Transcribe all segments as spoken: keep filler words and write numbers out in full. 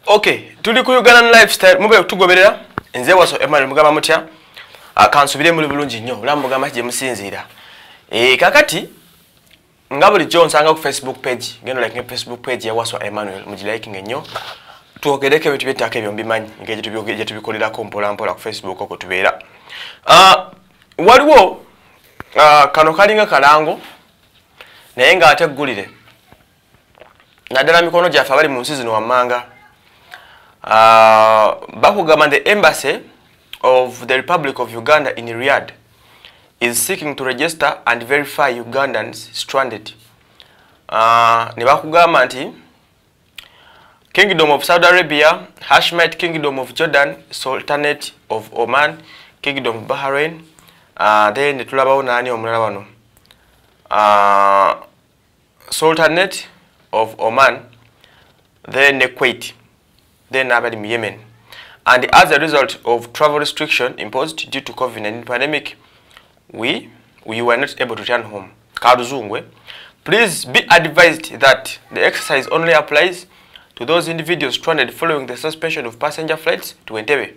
Okay, tuli ku Ugandan lifestyle mube tugoberera nze waso Emmanuel mugamba mutya akansubire muri bulungi nnyo lamugamba je musinzira eh kakati ngabuli Johnsanga ku Facebook page ngeno like Facebook page ya waso Emmanuel mujilike nnyo tuogereke bitu bitake byombi manyi ngeje tubyogeje tubikolera ko mpola mpola ku Facebook oko tubeera ah waliwo ah kano kalinga kalango naye nga ateggulire nadala mikono gyafa bali mu nsi zino wammanga. Uh, Bakugama, the embassy of the Republic of Uganda in Riyadh is seeking to register and verify Ugandans stranded. Uh, Bakugama nti Kingdom of Saudi Arabia, Hashemite Kingdom of Jordan, Sultanate of Oman, Kingdom of Bahrain, uh, then the Tulabao nani omulala uh, Sultanate of Oman, then the Kuwait, then in Yemen. And as a result of travel restriction imposed due to COVID nineteen pandemic, we we were not able to return home. Karuzungwe, please be advised that the exercise only applies to those individuals stranded following the suspension of passenger flights to Entebbe.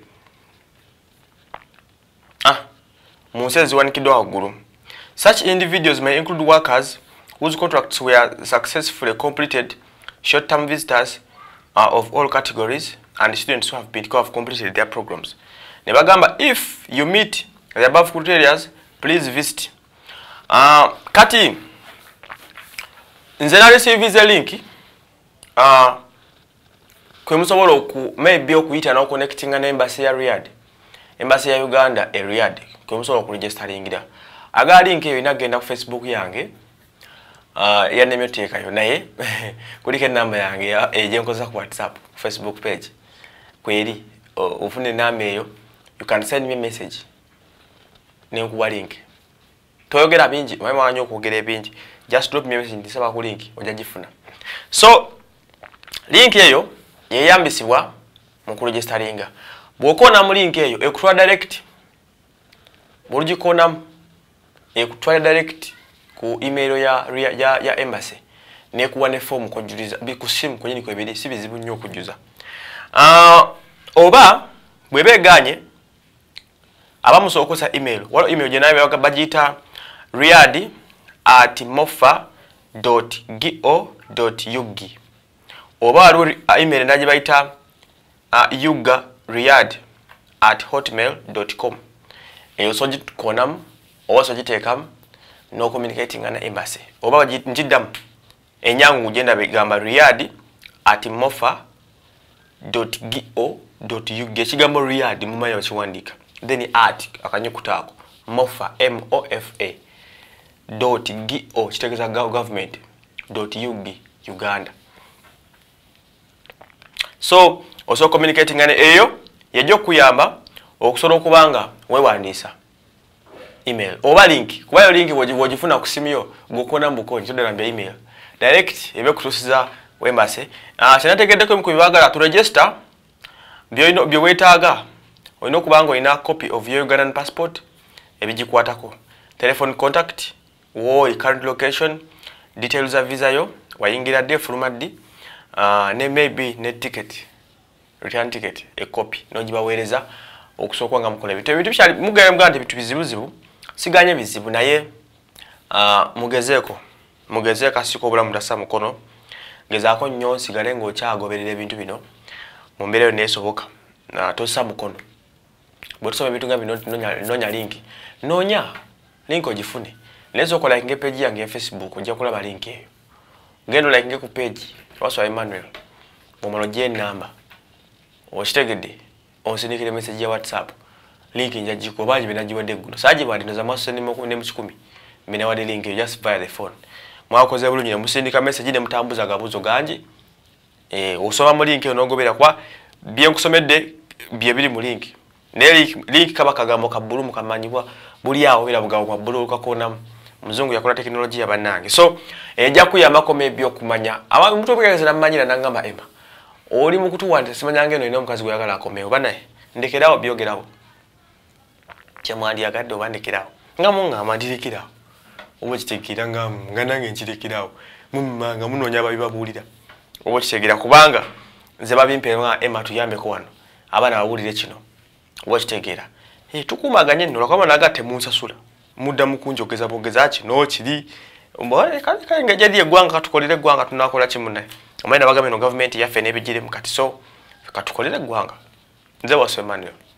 Ah, Musezi wanikidwa guru. Such individuals may include workers whose contracts were successfully completed, short-term visitors uh, of all categories, and students who have been who have completed their programs. Nebagamba, if you meet the above criteria, please visit. Uh, Kati, nze na receive the link. Uh, kwe musobola oku maybe okuyita na connecting na embassy ya Riyadh, embassy ya Uganda e Riyadh. Kwe musobola ku registeringira. Aga link eyo inagenda ku Facebook yange. Uh, ya neme teka yo naye kulike namba yange ya eje nkoza ku WhatsApp, Facebook page. Kweri ufune namba eyo, you can send me a message. Ne nkuwa link. Toyogera bingi, mama wanyo kwogera bingi. Just drop me a message ndisaba ku link ojagifuna. So link eyo yeyambisibwa mu ku registeringa. Bwokona mu link eyo ekutwa direct. Bulugikona ekutwa direct ku email ya ya, ya embassy ne kuwa ne form kujuliza bikusimu kwenye ko ebiri sibizibu nnyo kujuza. Ah uh, oba bwebeganye abamusokosa email walo email je nawe bagita riyadh at mofa dot go dot ug oba walo email ndaje baita uh, yuga riyadh at hotmail dot com eyo soji konam oba soji tekam no communicating na embassy oba njidam enyangu genda begamba riyadh at mofa dot go dot ug kigambo riyadh mumanya bakiwandika then at akanyukutako mofa m o f a dot go kitegeza government dot ug Uganda. So also communicating na eyo yejo kuyamba okusobola okubanga wewandisa email oba link kubayo link wojifuna kusimio gukona mbuko ntoda namba email direct ebe kutusiza wembase ah uh, sinategedeko mu kubagala to register byo ino byo wetaaga oyino kubanga ina copy of your Ugandan passport ebijikwatako telephone contact wo current location details of visa yo wayingira de fulumadi ah uh, ne maybe ne ticket return ticket a copy nojibawereza okusokwa nga mukola bitu bitu byali mugaye mugante bitu bizibuzibu siganye bizibu naye uh, mugezeko mugezeka siko bula mudasa mukono ngezako nnyo sigale ngo kyagoberera ebintu bino mu mbere nesoboka na tosa mukono bwetosoma bitu nga bino nonya nonya link nonya link ogifune lezo ko like nge page yange ya Facebook njya kulaba link eyo ngendo like nge ku page waso Emmanuel momalo je namba oshitegede onsinikire message ya WhatsApp link nja jiko baji benaji wade guno saji bali no zamaso ne mu ne mukumi mina wade link just via the phone mwakoze bulunyi musindika message ne mutambuza gabuzo ganje eh osoma mu link onogobera kwa bien kusomedde bye biri mu link ne link, link kaba kagambo kabulu mukamanyibwa buli awo bira bugawo kwa bulu kakona muzungu yakola technology ya banange so eja kuyamba ko maybe okumanya aba mtu bwegeza namanyira nangamba ema oli mukutu wante simanyange no ino mukazi gwagala akomeo banaye ndekerawo byogerawo kyamwandi agadde obandekerawo nga munga amandirikirawo obo kitegera nga nga nange nkirekerawo mumanga munonya ababibabuulira obo kitegera kubanga nze babimpe nga Emma tuyambe ko wano abana bawulire kino wakitegeera eh tukumaganye nno lakwa nagate munsasula mudda mukunjogeza bogeza ki no kiri mbone kali kali ngajadi egwanga katukolere egwanga tunakola kimunne amaina bagameno government yaffe nebigire mukati so katukolere egwanga nze waswe Emmanuel